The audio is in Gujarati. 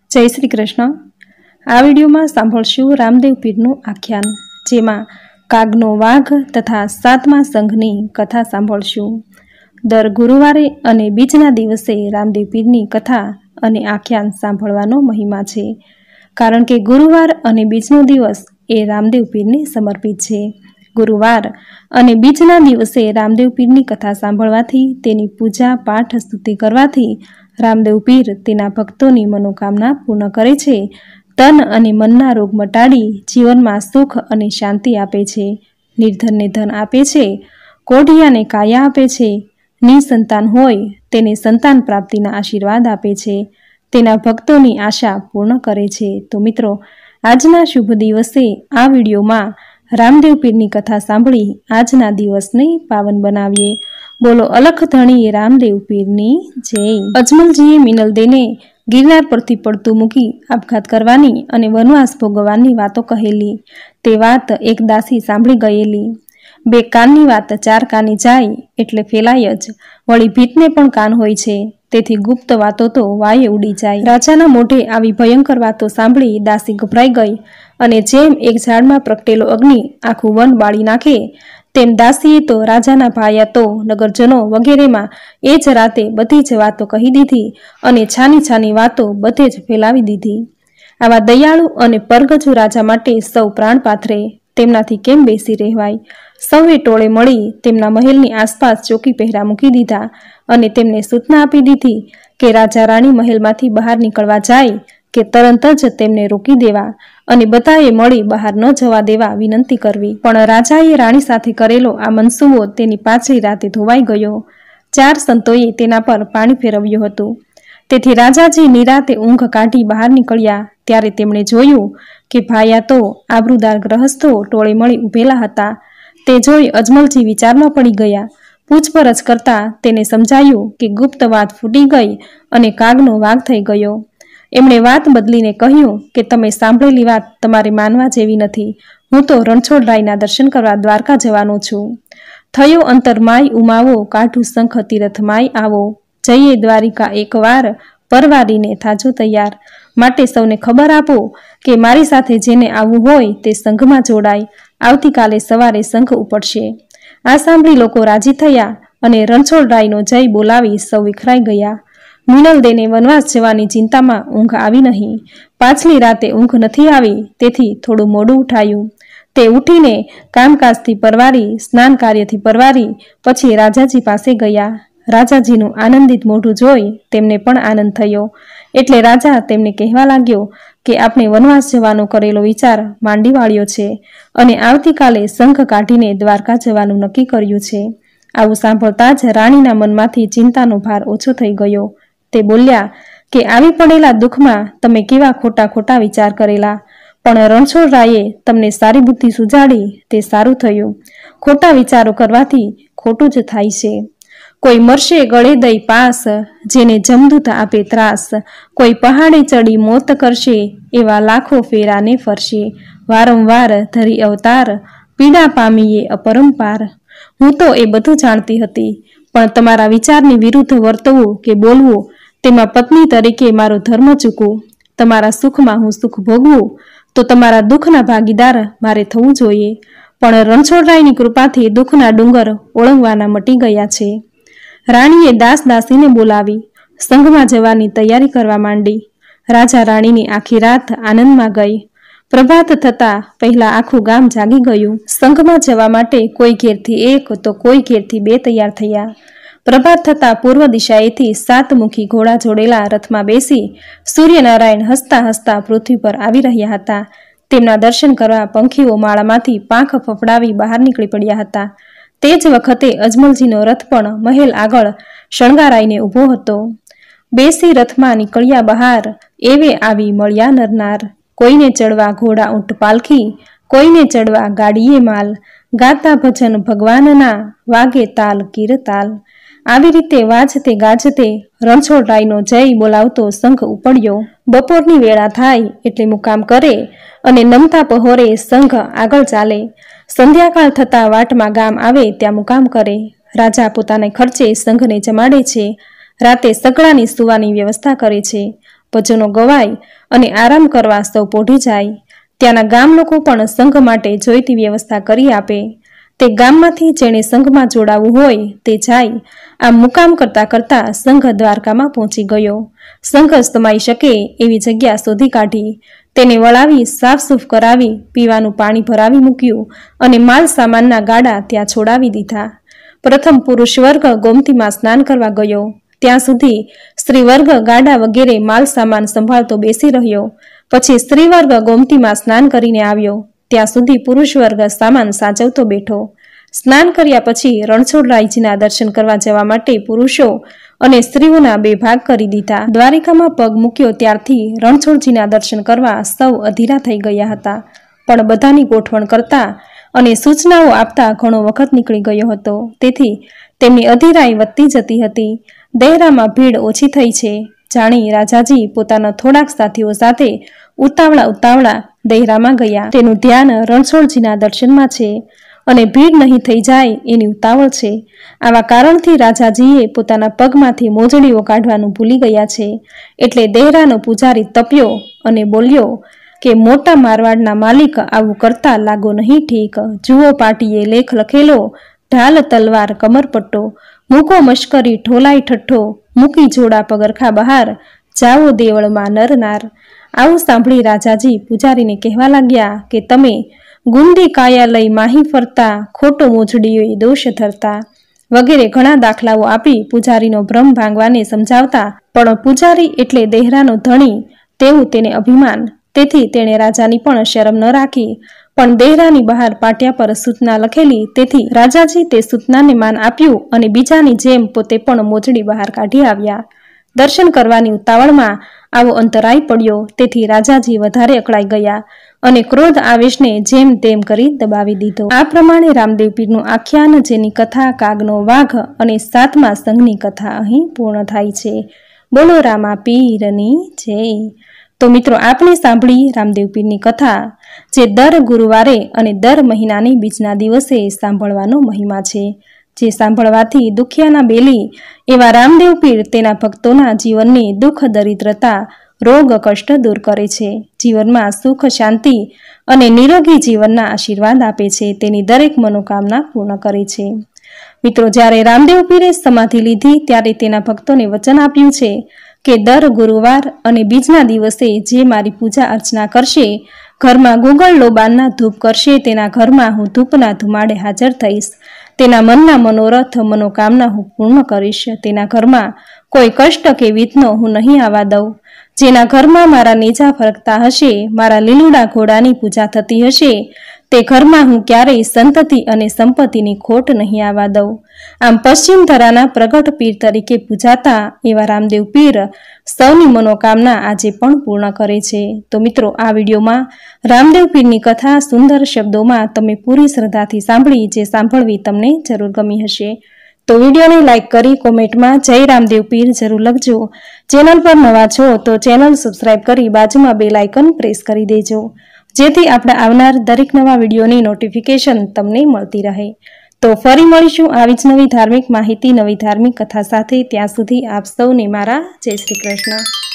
जय श्री कृष्ण। आ विडियो में सांभळशुं रामदेव पीरनुं आख्यान, जेमां कागनो वाघ तथा सातमा संघनी कथा सांभळशुं। दर गुरुवारे अने बीजना दिवसे रामदेव पीरनी कथा अने आख्यान सांभळवानो महिमा छे, कारण के गुरुवार अने बीजनो दिवस ए रामदेव पीरने समर्पित छे। गुरुवार अने बीजना दिवसे रामदेव पीरनी कथा सांभळवाथी, तेनी पूजा पाठ स्तुति करवाथी रामदेव पीर तेना भक्तोनी मनोकामना पूर्ण करे छे। तन अने मनना रोग मटाड़ी जीवनमां सुख अने शांति आपे छे। निर्धनने धन आपे छे, कोढ़ियाने काया आपे छे, निसंतान होय तेने संतान प्राप्तिना आशीर्वाद आपे छे, तेना भक्तोनी आशा पूर्ण करे छे। तो मित्रों, आजना शुभ दिवसे आ विडियोमां रामदेव पीरनी कथा सांभळी आजना दिवसने पावन बनावीए। बोलो अलख धणी रामदेव पीरनी जय। अजमलजीए मिनलदेने गिरनार परथी पड़तुं मूकी आपघात करवानी अने वनवास भोगवવાની વાતો કહેલી। તે વાત એક દાસી સાંભળી ગયેલી। બે કાનની વાત ચાર કાને જાય એટલે ફેલાય જ, વળી ભીતને પણ કાન હોય છે, તેથી ગુપ્ત વાતો તો વાયે ઉડી જાય। રાજાના મોઢે આવી ભયંકર વાતો સાંભળી દાસી ગભરાઈ ગઈ અને જેમ એક ઝાડમાં પ્રગટેલો અગ્નિ આખું વન બાળી નાખે, તેમ દાસીએ તો રાજાના ભાયાતો નગરજનો વગેરેમાં એ જ રાતે બધી જ વાતો કહી દીધી અને છાની છાની વાતો બધે જ ફેલાવી દીધી। આવા દયાળુ અને પરગજુ રાજા માટે સૌ પ્રાણ પાથરે, તેમનાથી કેમ બેસી રહેવાય। સૌએ ટોળે મળી તેમના મહેલની આસપાસ ચોકી પહેરા મૂકી દીધા અને તેમને સૂચના આપી દીધી કે રાજા રાણી મહેલમાંથી બહાર નીકળવા જાય કે તરત જ તેમને રોકી દેવા અને બધાએ મળી બહાર ન જવા દેવા વિનંતી કરવી। પણ રાજાએ રાણી સાથે કરેલો આ મનસુબો તેની પાછલી રાતે ધોવાઈ ગયો। 4 સંતોએ તેના પર પાણી ફેરવ્યું હતું, તેથી રાજાજી નિરાતે ઊંઘ કાઢી બહાર નીકળ્યા ત્યારે તેમણે જોયું કે ભાયાતો આબરૂદાર ગ્રહસ્થો ટોળે મળી ઊભેલા હતા। તે જોઈ અજમલજી વિચારમાં પડી ગયા। પૂછપરછ કરતા તેને સમજાયું કે ગુપ્ત વાત ફૂટી ગઈ અને કાગનો વાઘ થઈ ગયો। એમણે વાત બદલીને કહ્યું કે તમે સાંભળેલી વાત તમારે માનવા જેવી નથી। હું તો રણછોડરાયના દર્શન કરવા દ્વારકા જવાનો છું। થયો અંતર માય ઉમાવો, કાઢું શંખ તીરથ માય આવો। જઈએ દ્વારિકા એકવાર, પરવારીને થાજો તૈયાર। માટે સૌને ખબર આપો કે મારી સાથે જેને આવવું હોય તે સંઘમાં જોડાય। આવતીકાલે સવારે સંઘ ઉપડશે। આ સાંભળી લોકો રાજી થયા અને રણછોડરાયનો જય બોલાવી સૌ વિખરાઈ ગયા। મિનલદેને વનવાસ જવાની ચિંતામાં ઊંઘ આવી નહીં। પાછલી રાતે ઊંઘ નથી આવી, તેથી થોડું મોડું ઉઠાયું। તે ઉઠીને કામકાજથી પરવારી, સ્નાન કાર્યથી પરવારી પછી રાજાજી પાસે ગયા। રાજાજીનું આનંદિત મોઢું જોઈ તેમને પણ આનંદ થયો, એટલે રાજા તેમને કહેવા લાગ્યો કે આપણે વનવાસ જવાનો કરેલો વિચાર માંડી વાળ્યો છે અને આવતીકાલે શંખ કાઢીને દ્વારકા જવાનું નક્કી કર્યું છે। આવું સાંભળતા જ રાણીના મનમાંથી ચિંતાનો ભાર ઓછો થઈ ગયો। તે બોલ્યા કે આવી પડેલા દુઃખમાં તમે કેવા ખોટા ખોટા વિચાર કરેલા, પણ રણછોડરાયે તમને સારી બુદ્ધિ સુજાડી તે સારું થયું। ખોટા વિચારો કરવાથી ખોટું જ થાય છે। કોઈ મરશે ગળે દઈ પાસ, જેને જમદૂત આપે ત્રાસ। કોઈ પહાડે ચડી મોત કરશે, એવા લાખો ફેરાને ફરશે। વારંવાર ધરી અવતાર, પીડા પામીએ અપરંપાર। હું તો એ બધું જાણતી હતી, પણ તમારા વિચારની વિરુદ્ધ વર્તવું કે બોલવું તેમાં પત્ની તરીકે મારો ધર્મ ચૂકવું। તમારા સુખમાં હું સુખ ભોગવું તો તમારા દુઃખના ભાગીદાર મારે થવું જોઈએ। પણ રણછોડરાયની કૃપાથી દુઃખના ડુંગર ઓળંગવાના મટી ગયા છે। રાણીએ દાસ દાસીને બોલાવી સંઘમાં જવાની તૈયારી કરવા માંડી। રાજા રાણીની આખી રાત આનંદમાં ગઈ। પ્રભાત થતા પહેલા આખું ગામ જાગી ગયું। સંઘમાં જવા માટે કોઈ ઘેરથી એક તો કોઈ ઘેરથી બે તૈયાર થયા। પ્રભાત થતા પૂર્વ દિશાએથી 7 મુખી ઘોડા જોડેલા રથમાં બેસી સૂર્યનારાયણ હસતા હસતા પૃથ્વી પર આવી રહ્યા હતા। તેમના દર્શન કરવા પંખીઓ માળામાંથી પાંખ ફફડાવી બહાર નીકળી પડ્યા હતા। તે જ વખતે અજમલજીનો રથ પણ મહેલ આગળ શણગારાઈને ઊભો હતો। બેસી રથમાં નીકળ્યા બહાર, એવે આવી મળ્યા નરનાર। કોઈને ચડવા ઘોડા ઊંટ પાલખી, કોઈને ચડવા ગાડીએ માલ। ગાતા ભજન ભગવાનના, વાગે તાલ કીરતાલ। આવી રીતે વાજતે ગાજતે રણછોડરાયનો જય બોલાવતો સંઘ ઉપડ્યો। બપોરની વેળા થાય એટલે મુકામ કરે અને નમતા પહોરે સંઘ આગળ ચાલે। સંધ્યાકાળ થતા વાટમાં ગામ આવે ત્યાં મુકામ કરે। રાજા પોતાના ખર્ચે સંઘને જમાડે છે। રાતે સગડાની સુવાની વ્યવસ્થા કરે છે ભજનો ગવાય અને આરામ કરવા સૌ પોઢી જાય। ત્યાંના ગામ લોકો પણ સંઘ માટે જોઈતી વ્યવસ્થા કરી આપે। તે ગામમાંથી જેણે સંઘમાં જોડાવું હોય તે જાય। આમ મુકામ કરતા કરતા સંઘ દ્વારકામાં પહોંચી ગયો। સંઘ સમાઈ શકે એવી જગ્યા શોધી કાઢી, તેને વળાવી સાફસૂફ કરાવી, પીવાનું પાણી ભરાવી મૂક્યું અને માલ સામાનના ગાડા ત્યાં છોડાવી દીધા। પ્રથમ પુરુષ વર્ગ ગોમતીમાં સ્નાન કરવા ગયો, ત્યાં સુધી સ્ત્રી વર્ગ ગાડા વગેરે માલ સામાન સંભાળતો બેસી રહ્યો। પછી સ્ત્રી વર્ગ ગોમતીમાં સ્નાન કરીને આવ્યો, ત્યાં સુધી પુરુષ વર્ગ સામાન સાચવતો બેઠો। સ્નાન કર્યા પછી રણછોડરાયજીના દર્શન કરવા જવા માટે પુરુષો અને સ્ત્રીઓના બે ભાગ કરી દીધા। દ્વારિકામાં પગ મૂક્યો ત્યારથી રણછોડજીના દર્શન કરવા સૌ અધીરા થઈ ગયા હતા, પણ બધાની ગોઠવણ કરતા અને સૂચનાઓ આપતા ઘણો વખત નીકળી ગયો હતો, તેથી તેમની અધીરાઈ વધતી જતી હતી। દેહરામાં ભીડ ઓછી થઈ છે જાણી રાજાજી પોતાના થોડાક સાથીઓ સાથે ઉતાવળા દેહરામાં ગયા। તેનું ધ્યાન રણછોડજીના દર્શનમાં છે અને ભીડ નહીં થઈ જાય એની ઉતાવળ છે। આવા કારણથી રાજાજીએ પોતાના પગમાંથી મોજડીઓ કાઢવાનું ભૂલી ગયા છે। એટલે દેહરાનો પૂજારી તપ્યો અને બોલ્યો કે મોટા મારવાડના માલિક આવું કરતા લાગો નહીં ઠીક। જુઓ પાટીએ લેખ લખેલો, ઢાલ તલવાર કમરપટ્ટો, મૂકો મશ્કરી ઠોલાઈ ઠઠ્ઠો, મૂકી જોડા પગરખા બહાર, જાઓ દેવળમાં નર નાર। આવું સાંભળી રાજાજી પૂજારીને કહેવા લાગ્યા કે તમે ગુંદી કાયા લઈ માહી ફરતા, ખોટો મોજડીઓએ દોષ ધરતા વગેરે ઘણા દાખલાઓ આપી પૂજારીનો ભ્રમ ભાંગવાને સમજાવતા, પણ પૂજારી એટલે દેહરાનો ધણી તેવું તેને અભિમાન, તેથી તેણે રાજાની પણ શરમ ન રાખી, પણ દેહરાની બહાર પાટિયા પર સૂચના લખેલી, તેથી રાજાજી તે સૂચનાને માન આપ્યું અને બીજાની જેમ પોતે પણ મોજડી બહાર કાઢી આવ્યા। દર્શન કરવાની ઉતાવળમાં આવો અંતરાય પડ્યો, તેથી રાજાજી વધારે અકળાઈ ગયા અને ક્રોધ આવેશને જેમ તેમ કરી દબાવી દીધો। આ પ્રમાણે રામદેવ પીરનું આખ્યાન, જેની કથા કાગનો વાઘ અને 7મા સંઘની કથા અહીં પૂર્ણ થાય છે। બોલો રામા પીરની જય। તો મિત્રો, આપણે સાંભળી રામદેવ પીરની કથા, જે દર ગુરુવારે અને દર મહિનાની બીજના દિવસે સાંભળવાનો મહિમા છે, જે સાંભળવાથી દુખિયાના બેલી એવા રામદેવ પીર તેના ભક્તોના જીવનની દુઃખ દરિદ્રતા રોગ કષ્ટ દૂર કરે છે, જીવનમાં સુખ શાંતિ અને નિરોગી જીવનના આશીર્વાદ આપે છે, તેની દરેક મનોકામના પૂર્ણ કરે છે। મિત્રો, જ્યારે રામદેવ પીરે સમાધિ લીધી ત્યારે તેના ભક્તોને વચન આપ્યું છે કે દર ગુરુવાર અને બીજના દિવસે જે મારી પૂજા અર્ચના કરશે, ઘરમાં ગુગળ લોબાનના ધૂપ કરશે, તેના ઘરમાં હું ધૂપના ધુમાડે હાજર થઈશ। તેના મનના મનોરથ મનોકામના હું પૂર્ણ કરીશ। તેના ઘરમાં કોઈ કષ્ટ કે વિઘ્ન હું નહીં આવવા દઉં। જેના ઘરમાં મારા નેજા ફરકતા હશે, મારા લીલુડા ઘોડાની પૂજા થતી હશે, તે ઘરમાં હું ક્યારેય સંતતિ અને સંપત્તિની ખોટ નહીં આવવા દઉં। આમ પશ્ચિમ ધરાના પ્રગટ પીર તરીકે પૂજાતા એવા રામદેવ પીર સૌની મનોકામના આજે પણ પૂર્ણ કરે છે। તો મિત્રો, આ વિડીયોમાં રામદેવ પીરની કથા સુંદર શબ્દોમાં તમે પૂરી શ્રદ્ધાથી સાંભળી, જે સાંભળવી તમને જરૂર ગમી હશે। તો વિડીયોને લાઇક કરી કોમેન્ટમાં જય રામદેવ પીર જરૂર લખજો। ચેનલ પર નવા છો તો ચેનલ સબસ્ક્રાઇબ કરી બાજુમાં બેલ આઇકન પ્રેસ કરી દેજો, જેથી આપણે આવનાર દરેક નવા વિડીયોની નોટિફિકેશન તમને મળતી રહે। તો ફરી મળીશું આવી જ નવી ધાર્મિક માહિતી, નવી ધાર્મિક કથા સાથે। ત્યાં સુધી આપ સૌને મારા જય શ્રી કૃષ્ણ।